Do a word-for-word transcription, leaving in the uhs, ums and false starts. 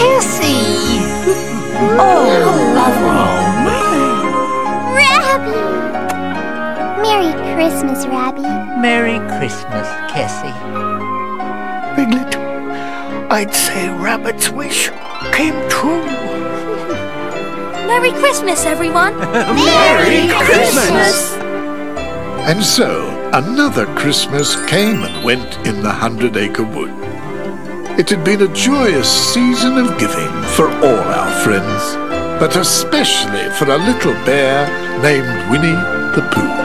Cassie! Oh, lovely. Rabbit! Merry Christmas, Rabbit. Merry Christmas, Cassie. Piglet, I'd say Rabbit's wish came true. Merry Christmas, everyone! Merry Christmas! And so, another Christmas came and went in the Hundred Acre Wood. It had been a joyous season of giving for all our friends, but especially for a little bear named Winnie the Pooh.